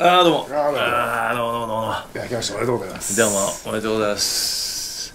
ああ、どうも。 あどうもどうもどうも。 いや、来ました。おめでとうございます。 どうも、おめでとうございます。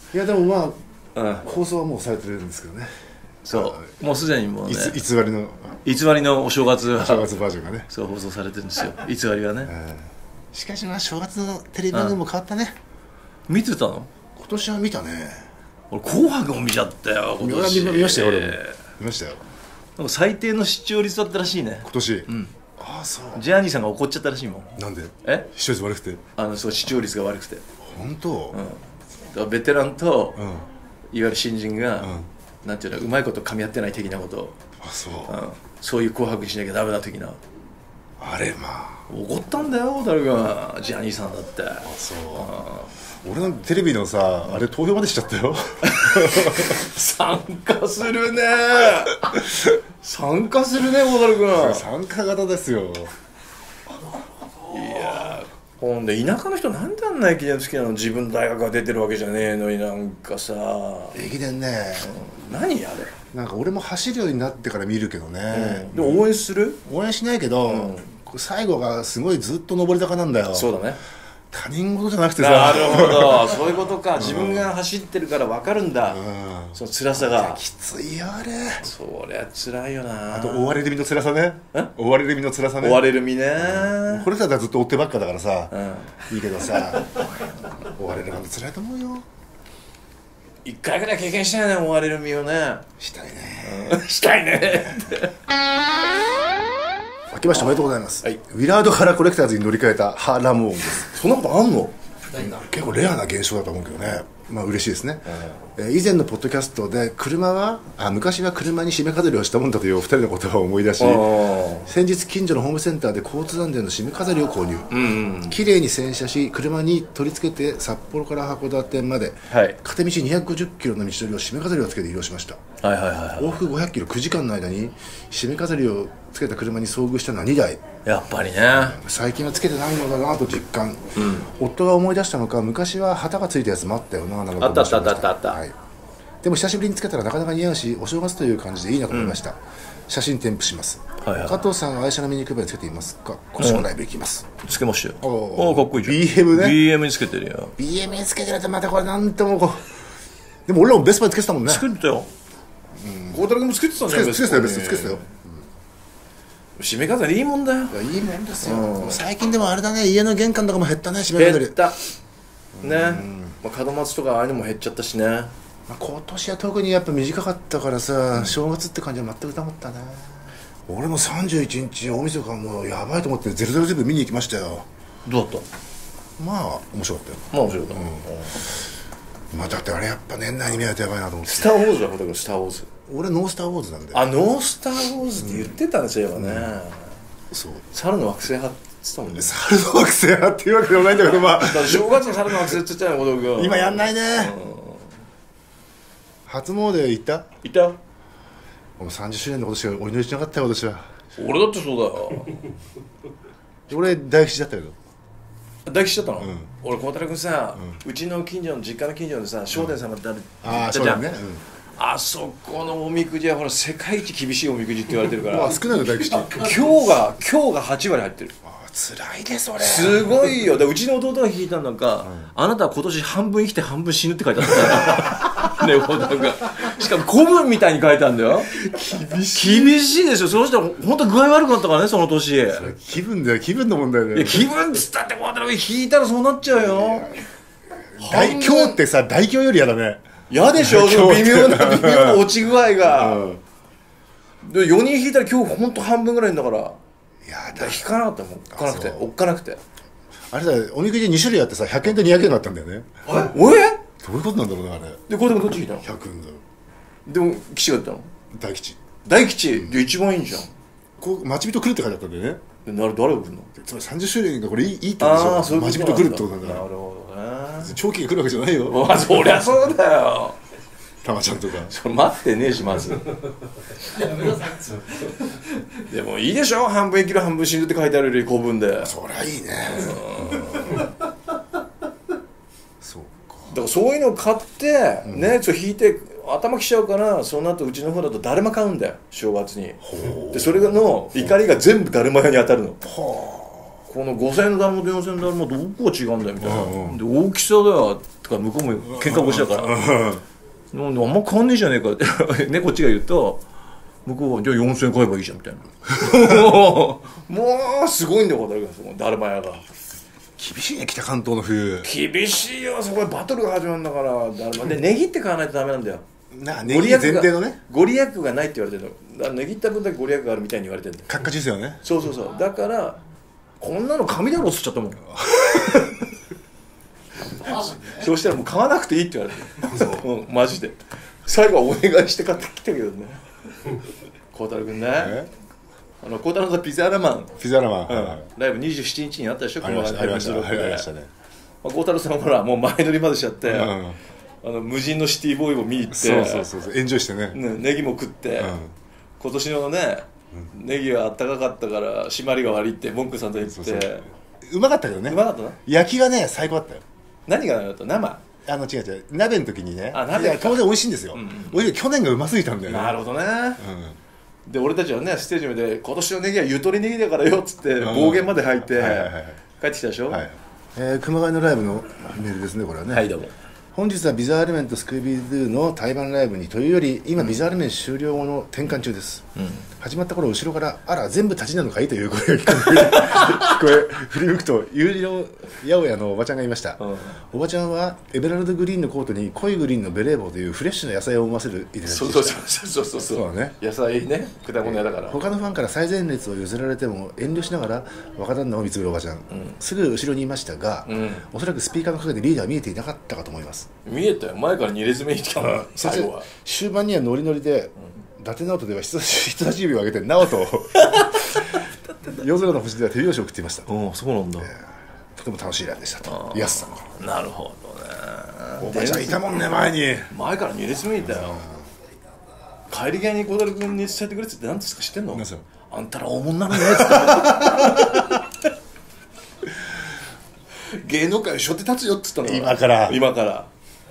いや、でもまあ、 うん。 放送はもうされてるんですけどね。 そう。もうすでにもうね、 偽りの偽りのお正月が、 正月バージョンがね。 そう、放送されてるんですよ。偽りがね。 しかしまあ、正月のテレビ番組も変わったね。 見てたの？ 今年は見たね。 俺、紅白も見ちゃったよ、今年。 見ましたよ、俺も。見ましたよ。 なんか最低の視聴率だったらしいね。 今年。 うん。 ああ、そう。 ジャーニーさんが怒っちゃったらしいもん。 なんで？視聴率悪くて。 そう、視聴率が悪くて。 本当？ うん。だからベテランと、 うん。 いわゆる新人が、 うん。 なんていうの、うまいこと噛み合ってない的なことを、 あ、そう。 そういう紅白にしなきゃダメだ的な。 あれ、まあ。 怒ったんだよ、誰が。ジャニーさんだって。 あ、そう。俺のテレビのさ、あれ投票までしちゃったよ。 参加するね。参加するね、大樽君。 参加型ですよ。 いやー、ほんで田舎の人なんであんな駅伝好きなの？自分の大学が出てるわけじゃねえのに、なんかさ。 駅伝ね。 何あれ？ なんか俺も走るようになってから見るけどね。 でも応援する？ 応援しないけど、最後がすごいずっと上り坂なんだよ。 そうだね。 他人事じゃなくてさ。 なるほど、そういうことか。自分が走ってるから分かるんだ。その辛さが。 きついよあれ。 そりゃ辛いよな。 あと追われる身の辛さね。追われる身の辛さね。 追われる身ね。 これさずっと追ってばっかだからさ、いいけどさ、追われる身の辛いと思うよ。 一回ぐらい経験したいね、追われる身をね。 したいね。 したいね。 明けましておめでとうございます。 はい。 ウィラードカラーコレクターズに乗り換えたハーラム音です。 そんなことあんの？ 結構レアな現象だと思うけどね。まあ嬉しいですね。以前のポッドキャストで昔は車に締め飾りをしたもんだというお二人の言葉を思い出し、先日近所のホームセンターで交通安全の締め飾りを購入。綺麗に洗車し車に取り付けて札幌から函館まで、片道250キロの道のりを締め飾りをつけて移動しました。往復500キロ9時間の間に締め飾りをつけた車に遭遇したのは2台。 やっぱりね。 最近はつけてないのだなと実感。夫が思い出したのか、昔は旗がついたやつもあったよな。 あったあったあったあった。 でも久しぶりにつけたらなかなか似合うし、お正月という感じでいいなと思いました。写真添付します。加藤さんは愛車のミニクーペにつけていますか？今年もライブ行きます。 つけましたよ。おお、かっこいいじゃん。 BM ね。 BM につけてるよ。 BM につけてるとまたこれなんともこう。でも俺らもベスパにつけてたもんね。 つけてたよ。孝太郎君もつけてたんじゃん。 つけてたよ、ベスパつけてたよ。締締め飾りいいもんだよ。 いいもんですよ。最近でもあれだね、家の玄関とかも減ったね、締め飾り。 減ったね。門松とかああいうのも減っちゃったしね。 今年は特にやっぱ短かったからさ、正月って感じは全くなかったね。俺も31日大晦日もうやばいと思って007全部見に行きましたよ。 どうだった？ まあ面白かったよ。 まあ面白かった。 まあだってあれやっぱ年内に見ないとやばいなと思って。 スター・ウォーズだ、だからスター・ウォーズ。 俺ノースター・ウォーズなんで。 あ、ノースター・ウォーズって言ってたんですよね。 そう。 猿の惑星派って言ってたもんね。 猿の惑星派っていうわけでもないんだけど、まあ正月の猿の惑星って言ってたよ、小道君。 今やんないね。初詣行った？ いた？ もう30周年の今年はお祈りしなかったよ、私は。 俺だってそうだよ。 俺大吉だったけど。 大吉だったの？俺孝太郎君さ、うちの近所の実家の近所でさ、正殿様ってあるじゃん。あそこのおみくじはほら世界一厳しいおみくじって言われてるから。 少ないの大吉。 今日が8割入ってる。 辛いねそれ。 すごいよ。でうちの弟が引いたのか、あなたは今年半分生きて半分死ぬって書いてあったね、弟が。しかも古文みたいに書いてあるんだよ。厳しいですよ。そうしたら本当具合悪くなったからね、その年。 気分だよ、気分の問題だよ。 いや気分っつったって孝太郎引いたらそうなっちゃうよ。 今日ってさ、大凶より嫌だね。 嫌でしょ、微妙な落ち具合が。で4人引いたら今日本当半分ぐらいんだから。引かなかったもん。おっかなくて。 あれさ、おみくじ2種類あってさ、100円と200円があったんだよね。 おいどういうことなんだろうね、あれ。 で、これでもどっち引いたの？ 100円だよ。 でも、吉がやったの？ 大吉。 大吉で一番いいんじゃん。 こう、待ち人来るって書いてあったんだよね。 誰が来るの？ つまり30周年がこれいいって言うんでしょ。 ああ、そういうこと待ち人来るってことなんだ。 なるほどね。 長期が来るわけじゃないよ。 そりゃそうだよ。 たまちゃんとか。 それ待ってねえし、まず。でもいいでしょ、半分生きる半分死ぬって書いてあるより古文で。 そりゃいいね。そうか。 だからそういうのを買ってね、ちょっと引いて頭きちゃうから、その後うちの方だとだるま買うんだよ、正月に。でそれの怒りが全部だるま屋に当たるの。 この5000円のだるまと4000円のだるまどこが違うんだよみたいな、で大きさだよとか向こうも喧嘩腰だからなんであんま変わんねえじゃねえかってねこっちが言うと向こうはじゃあ4000円買えばいいじゃんみたいなもうすごいんだよだるま屋が厳しいね、北関東の冬。 厳しいよ、そこでバトルが始まるんだから。だるまでネギって買わないとダメなんだよ。 ネギ前提のね、 ご利益がないって言われてるの。だから値切った分だけご利益があるみたいに言われてるんだよ。 カッカチですよね。 そうそうそう。だからこんなの紙だろっつっちゃったもんそうしたらもう買わなくていいって言われてるうん、マジで最後はお願いして買ってきたけどね孝太郎君ね、孝太郎さんピザーラマンライブ27日にあったでしょ。 ありましたね。 孝太郎さんほらもう前乗りまでしちゃって、無人のシティボーイも見に行ってそうエンジョイしてね、 ネギも食って、今年のねネギはあったかかったから締まりが悪いって文句さんと言ってうまかったけどね。 うまかったな。 焼きがね最高だったよ。 何がだった？生？ 違う鍋の時にね、当然美味しいんですよ。美味しい。去年がうますぎたんだよね。 なるほどね。で俺たちはねステージで今年のネギはゆとりネギだからよっつって暴言まで吐いて帰ってきたでしょ。 熊谷のライブのメールですね、これはね。 はい、どうも。 本日はビザールメンとスクービードゥの対バンライブにというより今ビザールメン終了後の転換中です、始まった頃後ろからあら全部立ちなのかいという声が聞こえ振り向くと有料八百屋のおばちゃんがいました、おばちゃんはエメラルドグリーンのコートに濃いグリーンのベレー帽というフレッシュな野菜を思わせる入れでした。 そうね、野菜ね、果物屋だから、 他のファンから最前列を譲られても遠慮しながら若旦那を見つめるおばちゃん、すぐ後ろにいましたが、おそらくスピーカーの陰でリーダーは見えていなかったかと思います。 見えたよ、前から2列目に来たの。最後は終盤にはノリノリで、伊達直人では人差し指を上げて直人を夜空の星では手拍子を送っていました。 そうなんだ、 とても楽しいライブでしたとイエスさん。 なるほどね。 おばちゃんいたもんね、前から2列目にいたよ。帰り際に孝太郎君に伝えてくれって何ですか知ってんの？あんたら大物なのねって芸能界を背負って立つよって言ったの。今から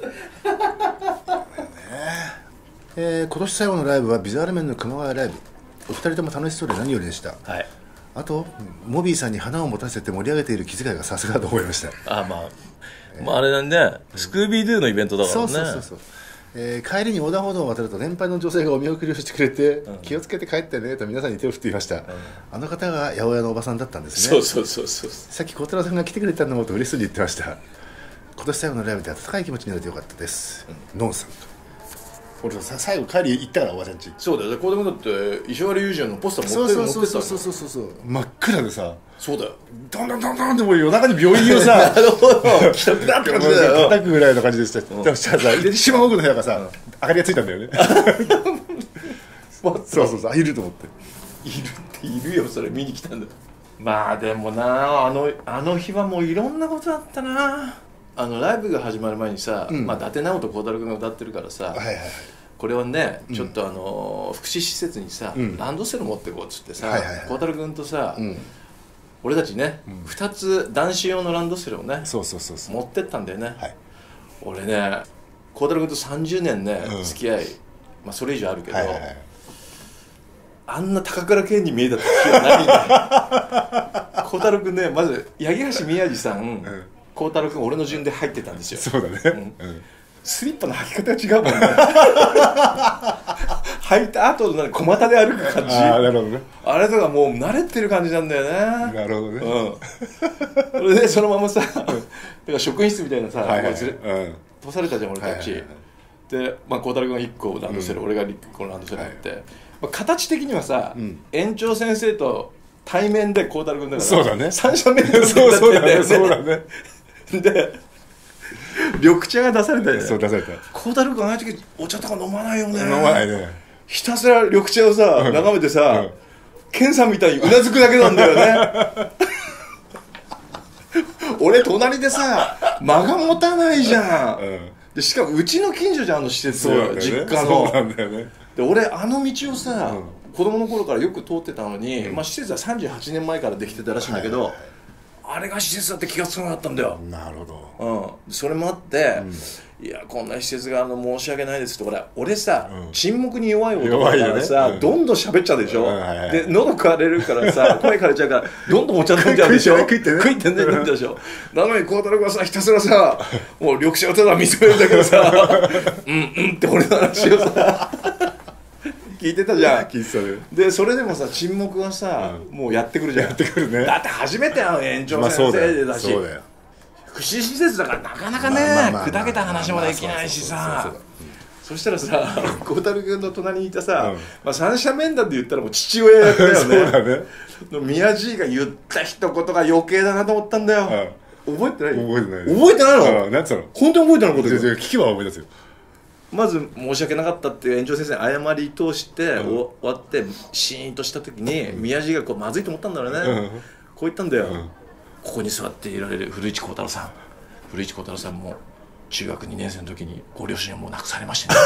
今年最後のライブはビザールメンの熊谷ライブ。お二人とも楽しそうで何よりでした。あとモビーさんに花を持たせて盛り上げている気遣いがさすがだと思いました。 あれなんで、スクービードゥのイベントだからね。 帰りに横断歩道を渡ると年配の女性がお見送りをしてくれて、気をつけて帰ってねと皆さんに手を振っていました、あの方が八百屋のおばさんだったんですね。さっき孝太郎さんが来てくれたのもと嬉しそうに言ってました。今年最後のライブで温かい気持ちになれてよかったです。ノンさんと俺最後帰り行ったからおばちゃんち。 そうだよ、子供だって石原裕次郎のポスター持ってた。 そう真っ暗でさ、 そうだよ、 ドンってもう夜中に病院をさなるほど来たなって感じだよ。 叩くぐらいの感じでした。そしたらさ一番奥の部屋がさ明かりがついたんだよねそういると思って。 いるよ、それ見に来たんだ。でもな、あの日はもういろんなことあったな。ライブが始まる前にさ、伊達直人孝太郎君が歌ってるからさ、これをねちょっと福祉施設にさ、ランドセル持ってこうっつってさ、孝太郎君とさ、俺たちね、2つ男子用のランドセルをね持ってったんだよね。俺ね孝太郎君と30年ね付き合い、それ以上あるけど、あんな高倉健に見えた時はないんだよ。孝太郎君ね、まず八木橋宮治さん、孝太郎君俺の順で入ってたんですよ。 そうだね、 スリッパの履き方が違うもんね履いた後の小股で歩く感じ。 なるほどね。 あれとかもう慣れてる感じなんだよね。 なるほどね。 それでそのままさだから職員室みたいなさ通されたじゃん俺たち。で孝太郎君が1個ランドセル、俺が1個ランドセルあって、形的にはさ、園長先生と対面で孝太郎君だから、 そうだね、 三者面談になってんだよね。 そうだねで緑茶が出されたよね。 そう出された。 孝太郎君あの時お茶とか飲まないよね。 飲まないね。 ひたすら緑茶をさ眺めてさ、健さんみたいにうなずくだけなんだよね俺隣でさ間が持たないじゃん、でしかもうちの近所じゃん、施設、実家の。 そうなんだよね。 で俺道をさ、子供の頃からよく通ってたのに、施設は38年前からできてたらしいんだけど、ああれが施設だって気がつかなかったんだよ。 なるほど、それもあって、いやこんな施設が申し訳ないですって俺さ、沈黙に弱い男だからさ、どんどん喋っちゃうでしょ、で喉枯れるからさ声枯れちゃうからどんどんお茶飲んじゃうでしょ食いてんでしょなのに孝太郎がさひたすらさもう緑茶をただ認めるんだけどさって俺の話をさ聞いてたじゃん。 聞いてたね。 でそれでもさ沈黙はさ、もうやってくるじゃん。 やってくるね。 だって初めて園長先生だし、福祉施設だからなかなかね砕けた話もできないしさ、そしたらさ孝太郎君の隣にいたさ、三者面談で言ったらもう父親やったよね。 そうだね。 宮地が言った一言が余計だなと思ったんだよ。覚えてない？ 覚えてない。 覚えてないの？ なんつうの？ 本当に覚えてないこと？ 聞けば思い出すよ。 まず申し訳なかったっていう園長先生に謝り通して終わってシーンとした時に宮地がこうまずいと思ったんだろうね。こう言ったんだよ。ここに座っていられる古市幸太郎さんも中学2年生の時にご両親はもう亡くされましてね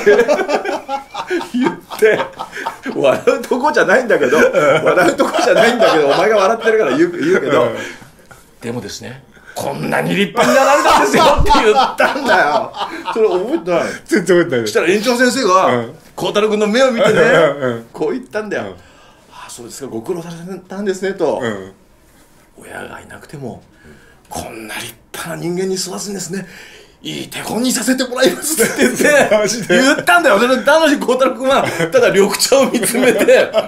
言って笑うとこじゃないんだけどお前が笑ってるから言うけどでもですねこんなに立派になられたんですよって言ったんだよ。それ覚えてない？ 全然覚えてない。 そしたら園長先生が孝太郎君の目を見てねこう言ったんだよ。ああそうですかご苦労されたんですねと。親がいなくてもこんな立派な人間に育つんですね。いい手本にさせてもらいますって言って言ったんだよ。それなのに孝太郎君はただ緑茶を見つめて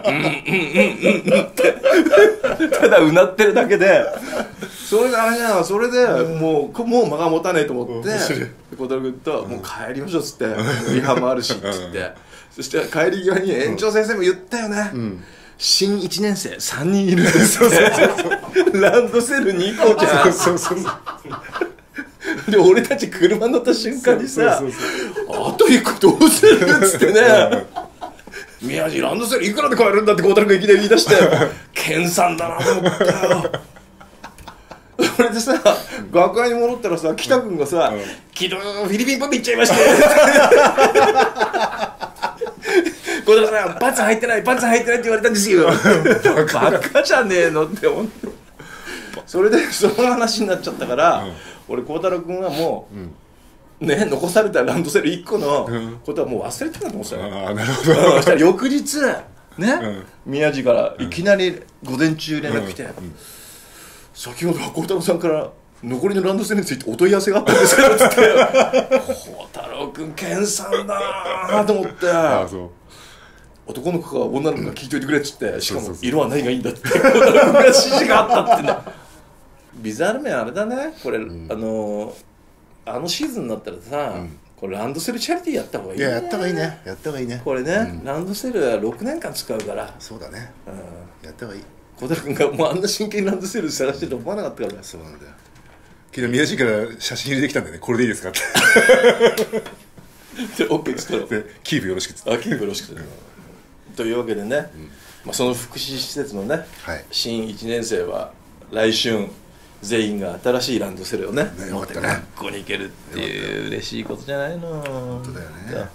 ってただうなってるだけで、それがあれじゃん。それでもう間が持たねえと思って孝太郎君ともう帰りましょうっつってリハもあるしっつって、そして帰り際に園長先生も言ったよね。新1年生3人いるんですってランドセル2個じゃん。で俺たち車乗った瞬間にさあと1個どうするっつってね宮地ランドセルいくらで買えるんだって孝太郎君いきなり言い出して研鑽だなと思ったよ。それでさ学校に戻ったらさ北君がさ「昨日フィリピンパブ行っちゃいまして」孝太郎さんパンツ履いてないって言われたんですよバカじゃねえのって思って、それでその話になっちゃったから、俺孝太郎君はもう、残されたランドセル1個のことはもう忘れてたと思ってたよ。 なるほど。 そしたら翌日宮地からいきなり午前中連絡来て、先ほど孝太郎さんから残りのランドセルについてお問い合わせがあったんですけどって孝太郎君研鑽だなと思って男の子か女の子か聞いといてくれっつって、しかも色は何がいいんだって孝太郎君が指示があったってね。ビザール面あれだねこれ、あのシーズンになったらさ、これランドセルチャリティーやった方がいいね。 やった方がいいねこれね、ランドセルは6年間使うから。 そうだね、やった方がいい。 孝太郎君がもうあんな真剣にランドセル探してると思わなかったから。 そうなんだよ。昨日宮地から写真入れてきたんだよね。これでいいですかってで OK っつったらキープよろしくっつって。 キープよろしくっつってというわけでね、その福祉施設のね、新1年生は来春全員が新しいランドセルをね持って学校に行けるっていう嬉しいことじゃないの。 本当だよね。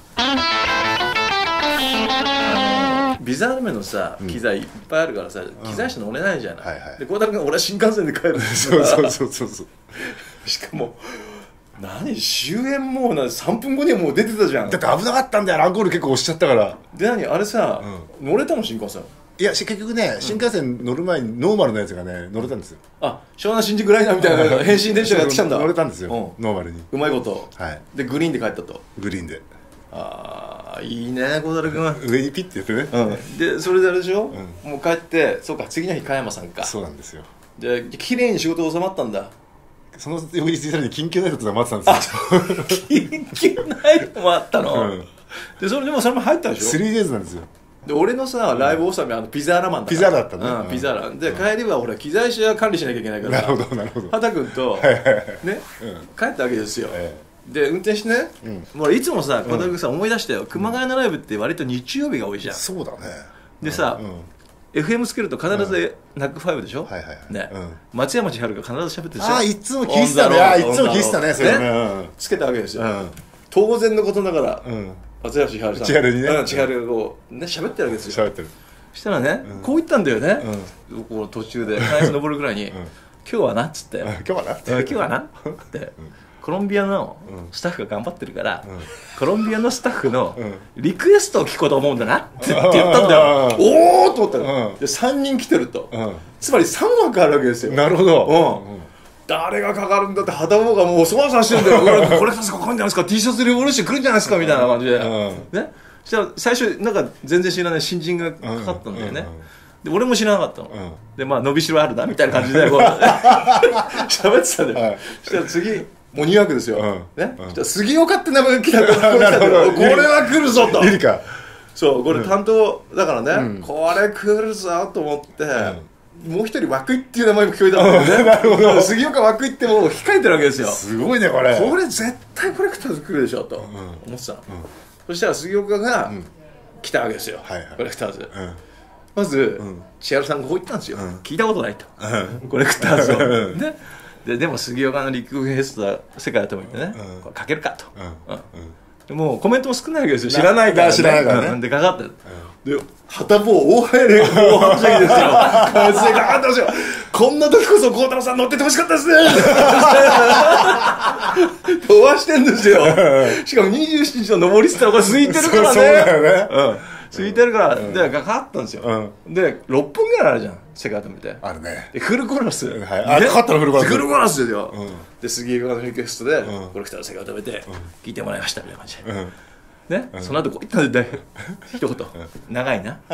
ビザールメのさ機材いっぱいあるからさ、機材車乗れないじゃない。で孝太郎君俺は新幹線で帰るんですよ。 そうしかも終演もう3分後にはもう出てたじゃん。 だって危なかったんだよ。アンコール結構押しちゃったから。 であれさ、乗れたの新幹線？ いや結局ね、新幹線乗る前にノーマルのやつがね乗れたんですよ。 湘南新宿ライナーみたいな変身電車がやってきたんだ。 乗れたんですよ、ノーマルに。 うまいこと。でグリーンで帰ったと。 グリーンで。 いいね孝太郎君は。 上にピッてやってね。 でそれであれでしょ、もう帰って、そうか次の日加山さんか。 そうなんですよ。 で綺麗に仕事収まったんだ。 その翌日に緊急ナイトが待ってたんですよ。 緊急ナイトもあったの。でそれも入ったでしょ。 3days なんですよ。 で俺のさライブ納めピザーラマンだから。 ピザーラだったね。 ピザーラで帰りは俺機材車管理しなきゃいけないから。 なるほどなるほど。 畑君とね帰ったわけですよ。で運転してね、もういつもさ孝太郎君さ思い出したよ。熊谷のライブって割と日曜日が多いじゃん。 そうだね。 でさ FM つけると必ずナックファイブでしょ。松山千春が必ず喋ってるでしょ。 いつも聞いてたね。いつも聞いてたね。それねつけたわけですよ。当然のことながら松山千春さん千春がこうね喋ってるわけですよ。そしたらねこう言ったんだよね。この途中で林登るぐらいに今日はなっつって今日はなって今日はなってコロンビアのスタッフが頑張ってるから、コロンビアのスタッフのリクエストを聞こうと思うんだなって言ったんだよ。おーと思ったの、で3人来てると、つまり3枠あるわけですよ。 なるほど、 誰がかかるんだって旗棒がもうそわそわしてるんだよ。これかかるんじゃないですか、 T シャツレボリューション来るんじゃないですかみたいな感じで、ね、そしたら最初なんか全然知らない新人がかかったんだよね。で俺も知らなかったの、でまあ伸びしろあるなみたいな感じでこう喋ってたんだよ、そしたら次もう2枠ですよ、ね、そしたら杉岡って名前が来たからこれは来るぞと、 リリカそうこれ担当だからね、これ来るぞと思って、もう一人涌井っていう名前も聞こえたんだよね。なるほど。杉岡涌井ってもう控えてるわけですよ。 すごいねこれ。 これ絶対コレクターズ来るでしょと思ってたの、そしたら杉岡が来たわけですよ、コレクターズ、まず、千春さんがこう言ったんですよ、聞いたことないと、コレクターズを、ね、でも杉岡のリクエストは世界だと思ってね、これかけるかと、でもうコメントも少ないわけですよ、知らないからね、でかかってる、で旗棒大はやり大はしゃぎですよ、完成かかってますよ、こんな時こそ孝太郎さん乗っててほしかったですね飛ばしてんですよ、しかも27日の上りっつったらこれ空いてるからね、そうだよね、空いてるから、でかかったんですよ、で6分ぐらいあるじゃん世界と見て、 あるね、 でフルコーラス、 かかったのフルコーラス、 フルコーラスですよ、で杉岡のリクエストでコレクターの世界を止めて聞いてもらいましたみたいな感じで、ね、その後こう言ったんで一言、長いな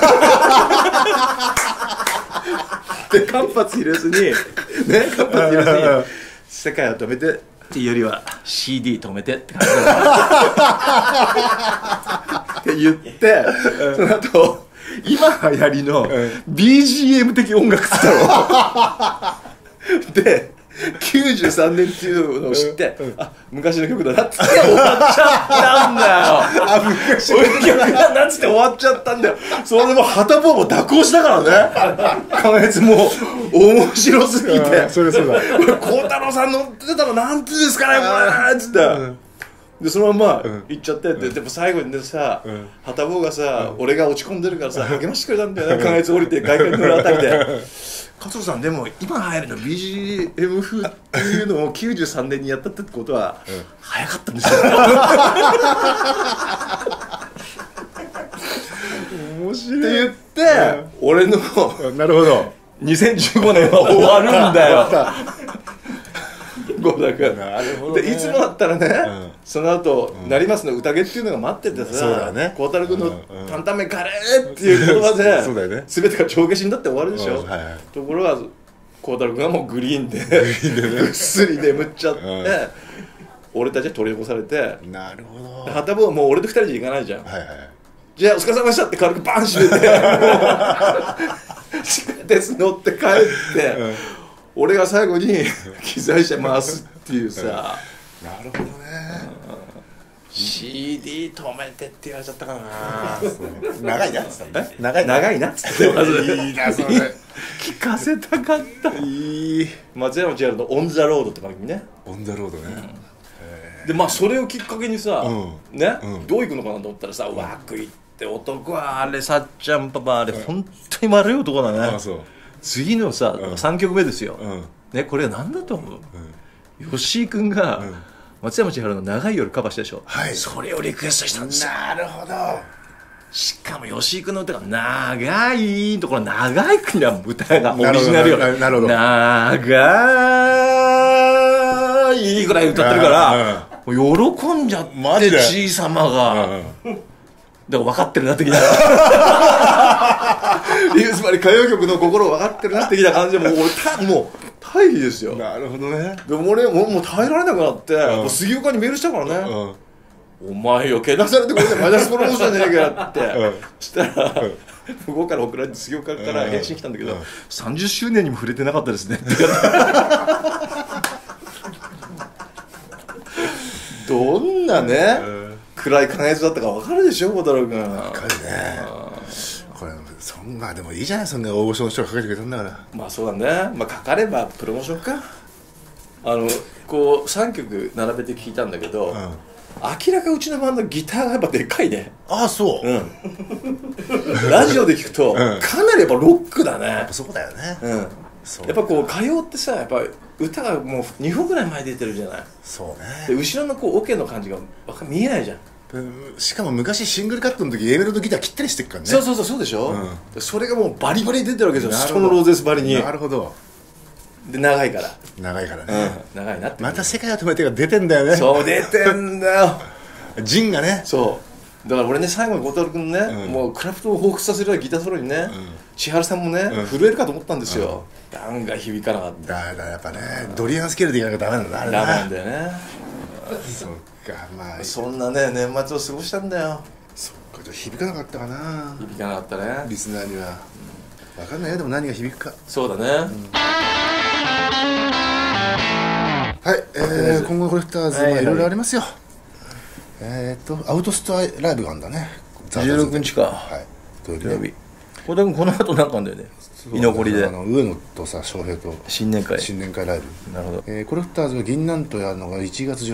で間髪入れずにね、間髪入れずに世界を止めてっていうよりは CD 止めてって感じって言って、その後今流行りの BGM 的音楽って言ったので93年っていうのを知って、あ、昔の曲だなっつって終わっちゃったんだよ。あ、昔の曲だなっつって終わっちゃったんだよ。それでも旗棒も蛇行したからね。関越も面白すぎて。 それそうだ。 孝太郎さん乗ってたらなんていうんですかね、これっつって。でそのまま行っちゃってって、でも最後にさ、旗棒がさ、俺が落ち込んでるからさ、励ましてくれたんだよね。関越降りて外界のあたりで。加藤さんでも今流行るの BGM 風っていうのを93年にやったってことは早かったんですよ面白いって言って、俺のなるほど 2015年は終わるんだよ郷田君、 なるほどね。 でいつもだったらね、その後なりますの宴っていうのが待っててさ、 そうだね、 孝太郎君の担々麺カレーっていう言葉でそうだよね、 全てが帳消しになって終わるでしょ、ところが孝太郎君がもうグリーンでぐっすり眠っちゃって、俺たちは取り残されて、 なるほど、 旗棒はもう俺と2人じゃ行かないじゃん、じゃあお疲れ様でしたって軽くバン閉めて地下鉄乗って帰って、俺が最後に機材車回すっていうさ、 なるほどね、 CD 止めてって言われちゃったかな長いなっつったね、 長いなっつってまずいいなそれ聞かせたかった。いい松山千春のオン・ザ・ロードって番組ね、 オン・ザ・ロードね、 でまあそれをきっかけにさ、ね、どう行くのかなと思ったらさ、ワクイって男はあれ、さっちゃんパパあれ本当に悪い男だね。 あ、そう。 次のさ、3曲目ですよ、ね、これは何だと思う、吉井君が松山千春の長い夜カバーしたでしょ、それをリクエストしたんですよ。 なるほど。 しかも吉井君の歌が長いところ、長い国は歌がオリジナルよ、 なるほど、 長いぐらい歌ってるから、喜んじゃって、ちいさまがだから分かってるなってきたつまり歌謡曲の心分かってるなってきた感じで、もう大義ですよ。 なるほどね。 でも俺もう耐えられなくなって、もう杉岡にメールしたからね、お前よけなされてこれでマイナスプロモーションじゃねえかってそしたら向こうから送られて杉岡から返信来たんだけど、30周年にも触れてなかったですねって言われてどんなね、暗い関越だったか分かるでしょ、孝太郎君。 分かるね。これまあでもいいじゃない、そんな大御所の人がかけてくれたんだから。 まあそうだね、まあかかればプロモーションか。こう3曲並べて聞いたんだけど、明らかうちのバンドギターがやっぱでっかいね。 ああ、そう、 ラジオで聞くと、かなりやっぱロックだね。 やっぱそうだよね、 やっぱこう歌謡ってさ、やっぱ歌がもう2分ぐらい前に出てるじゃない。 そうね。 で後ろのこうオケの感じが見えないじゃん。 しかも昔シングルカットの時 A メロとギター切ったりしてっからね。 そうでしょ、それがもうバリバリ出てるわけですよ、ストのローゼスバリに。 なるほど。 で長いからね、 長いなって。 また世界を止めてが出てんだよね。 そう出てんだよジンがね。 そうだから俺ね、最後に小太郎君ね、もうクラフトを彷彿させるようなギターソロにね、千春さんもね、震えるかと思ったんですよ。案外響かなかった。 だやっぱね、ドリアンスケールでいかなきゃダメなんだ、あれダメなんだよね。 そっか、まあそんなね年末を過ごしたんだよ。 そっか、じゃあ響かなかったかな。 響かなかったね、 リスナーには。分かんないよ、でも何が響くか。 そうだね。 はい、今後のコレクターズいろいろありますよ。アウトストアライブがあるんだね、 16日か。 はい、土曜日。 小田君この後なんかあんだよね、居残りで。 上野とさ、翔平と新年会ライブ。なるほど。コレクターズは銀南とやるのが1月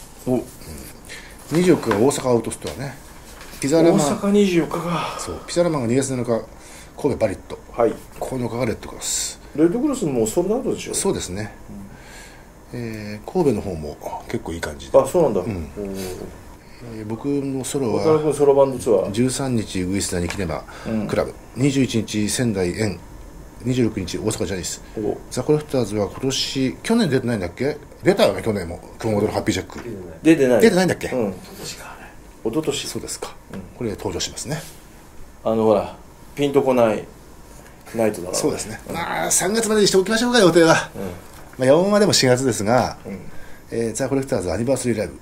18。24日が大阪アウトストアね。 大阪24日か。 そう、ピザラマンが2月7日神戸バリット。 はい、 9日がレッドクロス。 レッドクロスもソールドアウトでしょ。 そうですね。神戸の方も結構いい感じで。 あ、そうなんだ。 僕のソロは渡辺君ソロバンドツアー 13日ウグイスダニキネマクラブ、21日仙台園、26日大阪ジャニス。ザ・コレクターズは今年、去年出てないんだっけ。出たよね、去年も熊本のハッピージャック。 出てないんだっけ。 一昨年。 そうですか。これ登場しますね。 ほらピンとこないナイトだから。 そうですね。まあ3月までにしておきましょうか、予定は。まあ4はでも4月ですが、ザ・コレクターズアニバーサリーライブ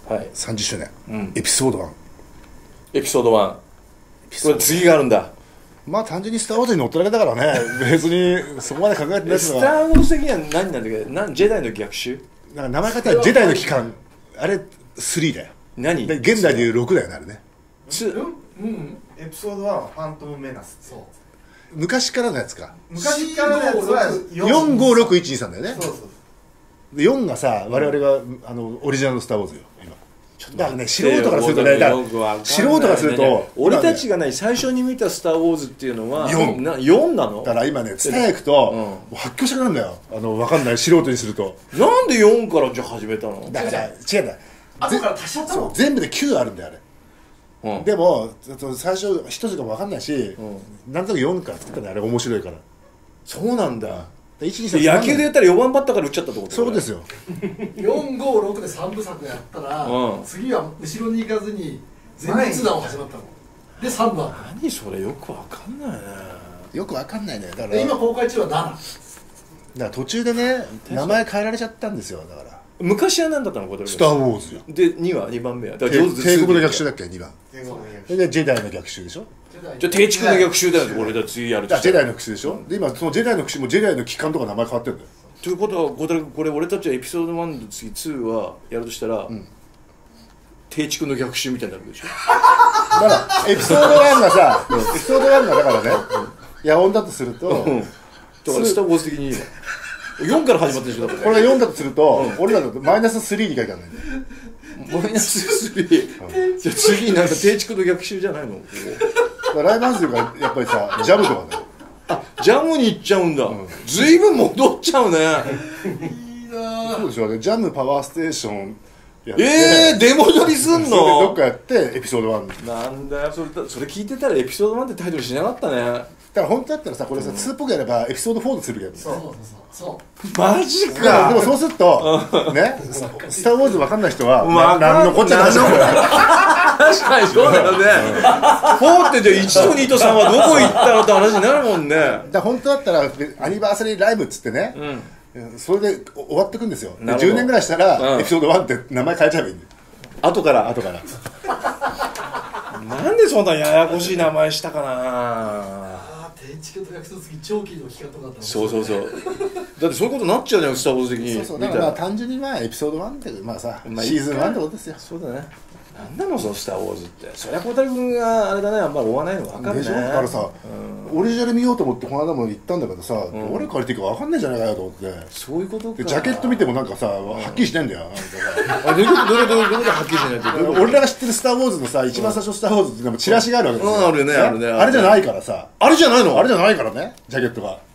30周年、エピソード1。 エピソード1。これ次があるんだ。 まあ単純にスター・ウォーズに乗っただけだからね。別にそこまで考えてない。 スター・ウォーズ的には何なんだけど、ジェダイの逆襲。 なんか名前方はジェダイの帰還。あれ3だよ。 何？ 現代でいう6だよね、あれね。 エピソード1はファントムメナス。そう。 昔からのやつか。 昔からのやつは 456123だよね。 そう。 で4がさ、我々がオリジナルのスター・ウォーズよ今。だからね、素人からするとね、素人からすると俺たちがね、最初に見たスター・ウォーズっていうのは4なの。 だから今ね、伝え行くと発狂したくなるんだよ、分かんない素人にすると。 なんで4からじゃあ始めたの。 だから違うんだ、 後から足しちゃったの。 全部で9あるんだよあれ。でも最初一つかも分かんないし、なんとなく4から作ったんだよ、あれ面白いから。 そうなんだ。 野球で言ったら4番バッターから打っちゃったってこと。 そうですよ。456で3部作やったら、次は後ろに行かずに前日談を始まったので3番。 何それ、よくわかんないね。 よくわかんないね。だから今公開中は7。だから途中でね、名前変えられちゃったんですよ。だから昔は何だったの。 スター・ウォーズよ。 で2は2番目は帝国の逆襲だっけ、2番。でジェダイの逆襲でしょ。 じゃあ帝畜の逆襲だよ、これだ次やると。 ジェダイの逆襲でしょ。で今そのジェダイの逆襲もジェダイの帰還とか名前変わってるんだよ。 ということはこれ俺たちはエピソード1の次2はやるとしたら、帝畜の逆襲みたいになるでしょ。 だからエピソード1がさ、エピソード1がだからね、野音だとすると、だからスター・ウォーズ的に4から始まってるでしょ。 これが4だとすると、俺らだとマイナス3に書いてあるんだよ。 マイナス3。じゃあ次なんか帝畜の逆襲じゃないの。 ライブハウスがやっぱりさ、ジャムとかだよ。 あ、ジャムに行っちゃうんだ。ずいぶん戻っちゃうね。 いいな。 そうでしょ。ジャムパワーステーションやって、出戻りすんの。 どっかやってエピソード1。 なんだよ、それ聞いてたらエピソード1ってタイトルしなかったね。 だから本当だったらさ、これさ、2っぽくやればエピソード4とするけど。 そうマジか。 でもそうするとね、スター・ウォーズ分かんない人は何のこっちゃない。 確かにそうだよね。4ってじゃあ1と2と3はどこ行ったのって話になるもんね。 だから本当だったらアニバーサリーライブっつってね、それで終わってくんですよ。10年ぐらいしたらエピソード1って名前変えちゃえばいいんだよ。後からなんでそんなややこしい名前したかな。 帝畜と逆襲の次長期の聞かとかった。 そうだってそういうことになっちゃうじゃん、スター・ウォーズ的に。 だから単純にエピソード1ってまあさ、シーズン1ってことですよ。 そうだね。なんなのそのスター・ウォーズって。そりゃ小谷君があれだね、あんまり追わないの分かるね。 でしょ。だからさ、オリジナル見ようと思ってこの間も行ったんだけどさ、どれ借りていいか分かんないんじゃないかよと思って。 そういうことか。 ジャケット見てもなんかさ、はっきりしないんだよ。 どういうことはっきりしないって。 俺らが知ってるスター・ウォーズのさ、一番最初スター・ウォーズってでもチラシがあるわけですよ。 あるね。 あれじゃないからさ。 あれじゃないの？ あれじゃないからね、ジャケットが。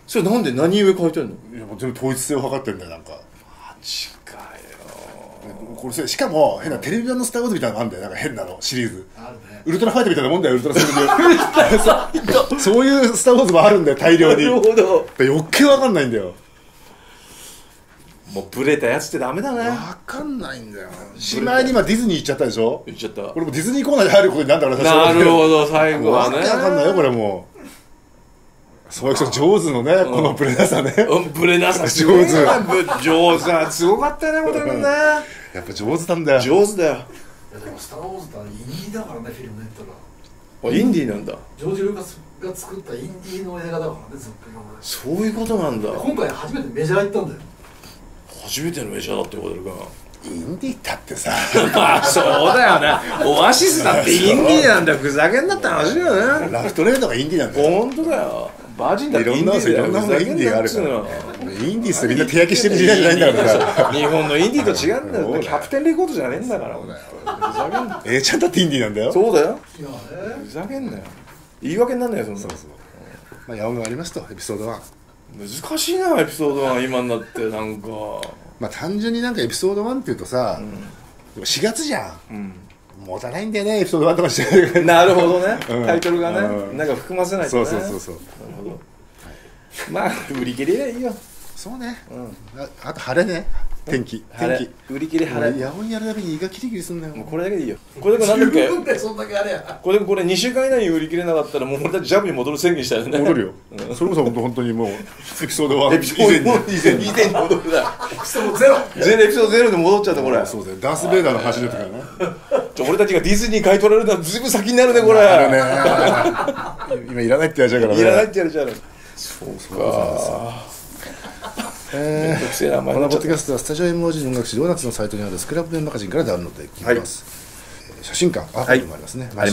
それなんで何故書いてんの？ いやもう全部統一性を図ってんだよなんか。 マジかよ。 これしかも変なテレビ版のスター・ウォーズみたいなのあんだよなんか変なのシリーズ。 あるね。 ウルトラファイトみたいなもんだよウルトラセブンで。そういうスター・ウォーズもあるんだよ大量に。 なるほど。 余計わかんないんだよ。 もうブレたやつってダメだね。 わかんないんだよ。しまいに今ディズニー行っちゃったでしょ。 言っちゃった。 これもディズニーコーナーに入ることになるんだからなるほど、最後はね。 わかんないよこれもう。そういう人上手のね、このブレなさね。 ブレなさ上手。 上手はすごかったよね、小田君ね。 やっぱ上手なんだよ。 上手だよ。 いやでもスター・ウォーズってインディーだからね、フィルムネットが。 インディーなんだ。 ジョージ・ルーカスが作ったインディーの映画だからね、ずっと今まで。 そういうことなんだ。 今回初めてメジャー行ったんだよ。 初めてのメジャーだって小田君。 インディーだってさ。 まあそうだよね。オアシスだってインディーなんだよ。ふざけんなって話だよね。 ラフトレードがインディーなんだよ。 本当だよ。バージンだってインディーだよ。 いろんなものインディーがあるから。インディーってみんな手焼きしてる時代じゃないんだからさ。 日本のインディーと違うんだよ。キャプテンレコードじゃねえんだから。ふざけんな。 ちゃんだってインディーなんだよ。 そうだよ。 今はね。 ふざけんなよ。言い訳になんないよ、そんな。 そうそう。まあ野音がありますとエピソード1。 難しいな、エピソード1今になってなんか。 まあ単純になんかエピソード1っていうとさ、4月じゃん。持たないんだよねエピソード1とかして。 なるほどね。タイトルがね、なんか含ませないとね。 そう。 なるほど。まあ売り切れりゃいいよ。 そうね。あと晴れね。天気。 売り切れ晴れ。 野音やるたびに胃がキリキリすんだよ。 もうこれだけでいいよ。これでなんだっけ。 十分でそんだけあれや。 これ2週間以内に売り切れなかったらもう俺たちジャブに戻る宣言したよね。 戻るよ。それこそ本当にもうエピソード1 エピソード以前に戻るだ。 エピソードゼロ。 エピソード0で戻っちゃったこれ。 そうだよ。ダース・ベイダーの話出てくるね。 俺たちがディズニー買い取られるのはずいぶん先になるねこれ。 今いらないって言われちゃうからね。 いらないって言われちゃう。そうか。 このポッドキャストはスタジオ MOG の音楽誌ドーナツのサイトにあるスクラップメンマガジンからダウンロードできます、写真館アプリもありますね、 あります。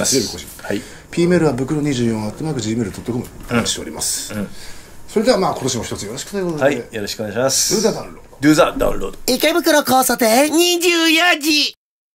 P メールは袋24 @gmail.com お待ちしております、それではまあ今年も一つよろしくということで、 はい、よろしくお願いします。 Do the download Do the download。 池袋交差点24時。